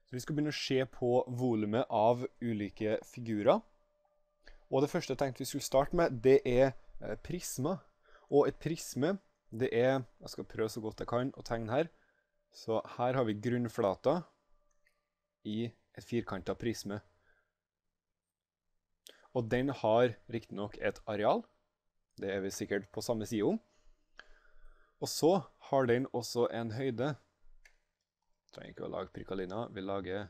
Så vi skal begynne å se på volumet av ulike figurer. Og det første jeg tenkte vi skulle starte med, det er prismer. Og et prisme, det er, jeg skal prøve så godt jeg kan å tegne her. Så her har vi grunnflata i et firkantet prisme. Og den har riktignok et areal. Det er vi sikkert på samme side om. Og så har den også en høyde. Vi trenger ikke å lage prikka linjer, vi lager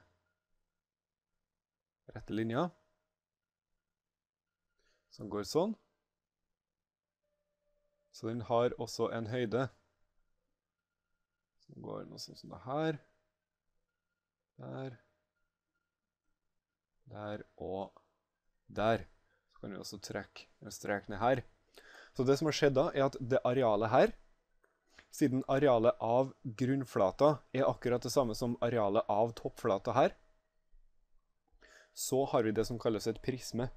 rette linjer. Som går sånn. Så den har også en høyde. Som går noe sånn som det her. Der. Der og der. Så kan vi også trekke en strek ned her. Så det som har skjedd da, er at det arealet her, siden arealet av grunnflata er akkurat det samme som arealet av toppflata her, så har vi det som kalles et prisme.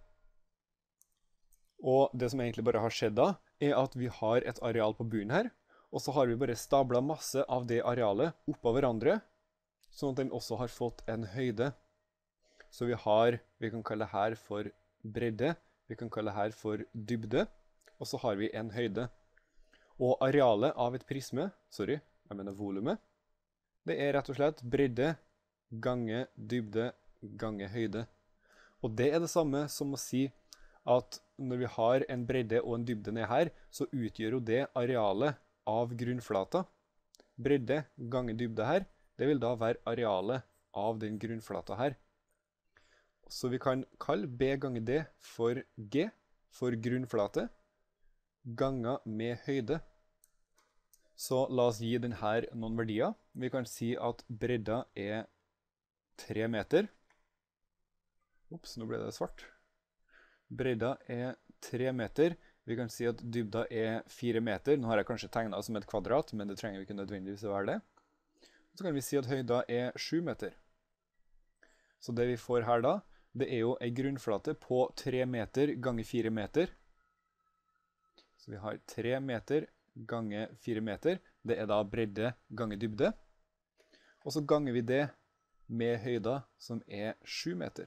Og det som egentlig bare har skjedd da, er at vi har et areal på bunnen her, og så har vi bare stablet masse av det arealet oppå hverandre, sånn at den også har fått en høyde. Så vi kan kalle det her for bredde, vi kan kalle det her for dybde, og så har vi en høyde. Og arealet av et prisme, volumet, det er rett og slett bredde gange dybde gange høyde. Og det er det samme som å si at når vi har en bredde og en dybde ned her, så utgjør jo det arealet av grunnflata. Bredde gange dybde her, det vil da være arealet av den grunnflata her. Så vi kan kalle B gange D for G, for grunnflate, ganger med høyde. Så la oss gi den her noen verdier. Vi kan si at bredda er 3 meter. Ops, nå ble det svart. Bredda er 3 meter. Vi kan si at dybda er 4 meter. Nå har jeg kanskje tegnet som et kvadrat, men det trenger vi ikke nødvendigvis å være det. Så kan vi si at høyda er 7 meter. Så det vi får her da, det er jo en grunnflate på 3 meter ganger 4 meter. Så vi har 3 meter ganger 4 meter. Det er da bredde ganger dybde. Og så ganger vi det med høyda som er 7 meter.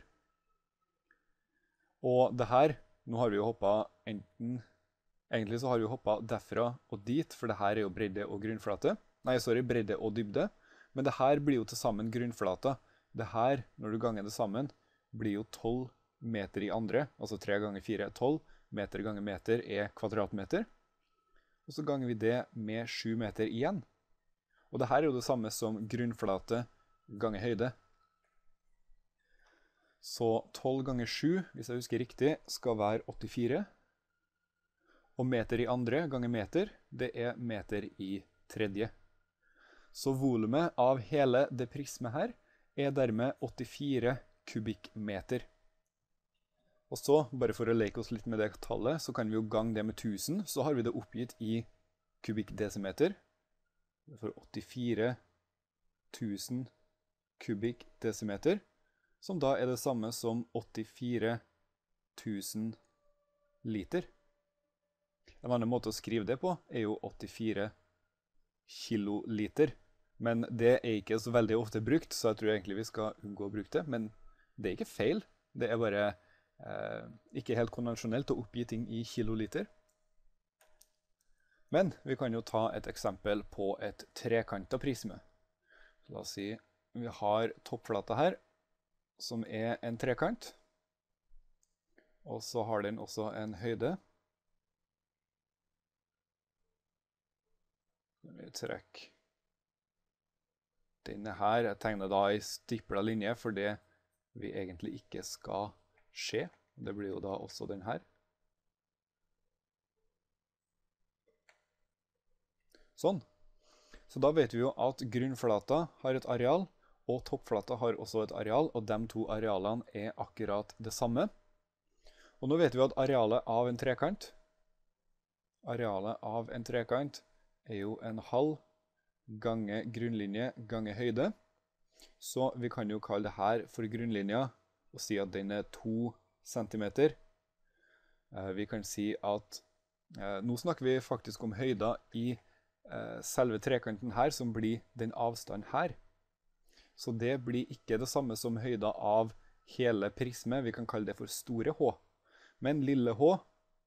Og det her, nå har vi jo hoppet egentlig så har vi jo hoppet derfra og dit, for det her er jo bredde og grunnflate. Nei, bredde og dybde. Men det her blir jo til sammen grunnflata. Det her, når du ganger det sammen, blir jo 12 meter i andre, altså 3 ganger 4 er 12, meter ganger meter er kvadratmeter. Og så ganger vi det med 7 meter igjen. Og det her er jo det samme som grunnflate ganger høyde. Så 12 ganger 7, hvis jeg husker riktig, skal være 84. Og meter i andre ganger meter, det er meter i tredje. Så volumet av hele det prismet her er dermed 84 kubikkmeter. Og så, bare for å leke oss litt med det tallet, så kan vi jo gange det med 1000, så har vi det oppgitt i kubikkdesimeter. Vi får 84 000 kubikkdesimeter, som da er det samme som 84 000 liter. En annen måte å skrive det på er jo 84 kiloliter. Men det er ikke så veldig ofte brukt, så jeg tror egentlig vi skal unngå å bruke det. Men det er ikke feil. Det er bare ikke helt konvensjonelt å oppgi ting i kiloliter. Men vi kan jo ta et eksempel på et trekantet prisme. La oss si vi har toppflata her, som er en trekant. Og så har den også en høyde. Vi trekker denne her. Jeg tegner da i stiplet linje for det vi egentlig ikke skal skje. Det blir jo da også den her. Sånn. Så da vet vi jo at grunnflata har et areal, og toppflata har også et areal, og de to arealene er akkurat det samme. Og nå vet vi at arealet av en trekant er jo en halv ganger grunnlinje ganger høyde. Så vi kan jo kalle det her for grunnlinja og si at den er 2 centimeter. Vi kan si at nå snakker vi faktisk om høyda i selve trekanten her, som blir den avstanden her. Så det blir ikke det samme som høyda av hele prismet. Vi kan kalle det for store H. Men lille H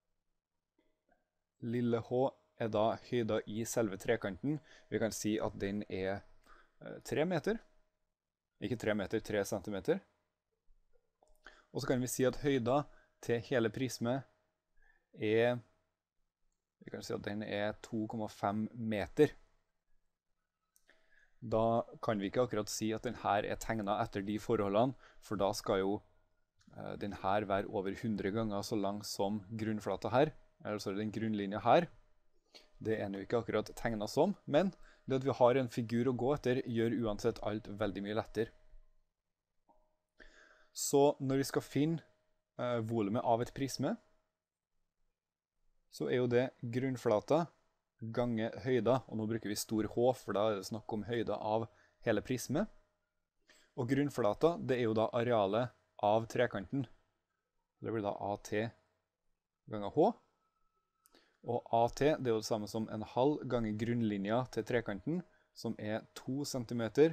er da høyda i selve trekanten. Vi kan si at den er 3 meter. Ikke 3 meter, 3 centimeter. Og så kan vi si at høyda til hele prismet er, vi kan si at den er 2,5 meter. Da kan vi ikke akkurat si at den her er tegnet etter de forholdene, for da skal jo den her være over 100 ganger så lang som grunnflata her, eller så er det den grunnlinja her. Det er jo ikke akkurat tegnet som, men det at vi har en figur å gå etter gjør uansett alt veldig mye lettere. Så når vi skal finne volumet av et prisme, så er jo det grunnflata gange høyda, og nå bruker vi stor H, for da er det snakk om høyda av hele prismet. Og grunnflata, det er jo da arealet av trekanten. Det blir da AT ganger H. Og AT, det er jo det samme som en halv ganger grunnlinja til trekanten, som er 2 centimeter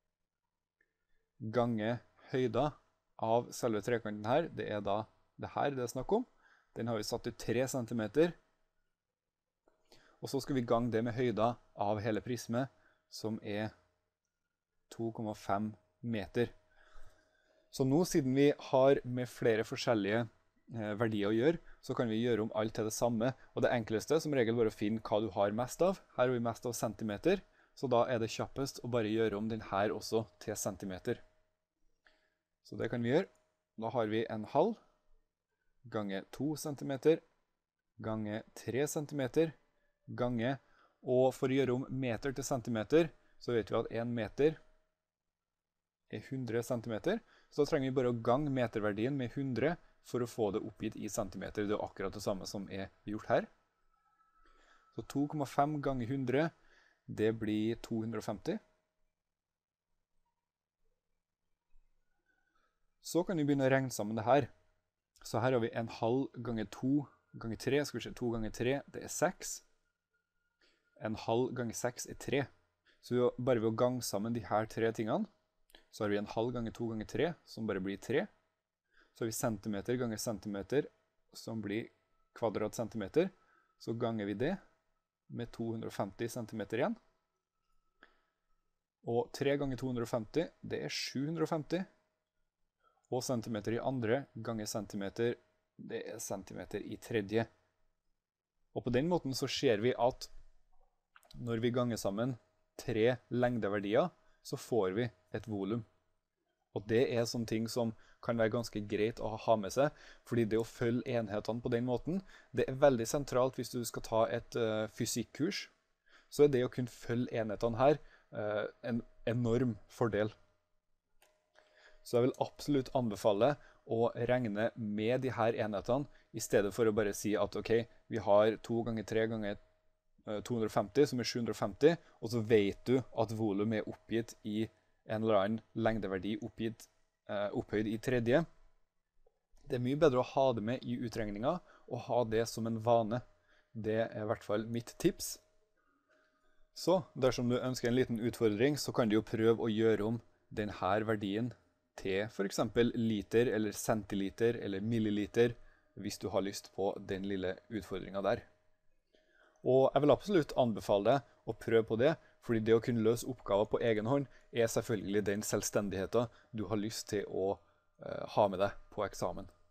ganger høyda av selve trekanten her. Det er da det her det er snakk om. Den har vi satt til 3 centimeter. Og så skal vi gange det med høyda av hele prismet, som er 2,5 meter. Så nå, siden vi har med flere forskjellige verdier å gjøre, så kan vi gjøre om alt til det samme. Og det enkleste som regel bare å finne hva du har mest av. Her har vi mest av centimeter, så da er det kjappest å bare gjøre om den her også til centimeter. Så det kan vi gjøre. Da har vi en halv ganger 2 centimeter ganger 3 centimeter ganger, og for å gjøre om meter til centimeter, så vet vi at 1 meter er 100 centimeter, så da trenger vi bare å gange meterverdien med 100 for å få det oppgitt i centimeter. Det er akkurat det samme som er gjort her. Så 2,5 ganger 100, det blir 250. Så kan vi begynne å regne sammen det her. Så her har vi en halv ganger 2 ganger 3, skal vi se, 2 ganger 3, det er 6. En halv ganger 6 er 3. Så bare ved å gange sammen de her tre tingene, så har vi en halv ganger 2 ganger 3, som bare blir 3. Så har vi centimeter ganger centimeter, som blir kvadrat centimeter. Så ganger vi det med 250 centimeter igjen. Og 3 ganger 250, det er 750. Og centimeter i andre ganger centimeter, det er centimeter i tredje. Og på den måten så ser vi at når vi ganger sammen 3 lengdeverdier, så får vi et volum. Og det er sånne ting som kan være ganske greit å ha med seg, fordi det å følge enhetene på den måten, det er veldig sentralt hvis du skal ta et fysikkurs. Så er det å kunne følge enhetene her en enorm fordel. Så jeg vil absolutt anbefale å regne med de her enhetene, i stedet for å bare si at ok, vi har 2 ganger 3 ganger 250, som er 750, og så vet du at volum er oppgitt i en eller annen lengdeverdi opphøyd i tredje. Det er mye bedre å ha det med i utregninga, og ha det som en vane. Det er i hvert fall mitt tips. Så, dersom du ønsker en liten utfordring, så kan du jo prøve å gjøre om denne verdien til for eksempel liter, eller centiliter, eller milliliter, hvis du har lyst på den lille utfordringen der. Og jeg vil absolutt anbefale deg å prøve på det, fordi det å kunne løse oppgaver på egen hånd er selvfølgelig den selvstendigheten du har lyst til å ha med deg på eksamen.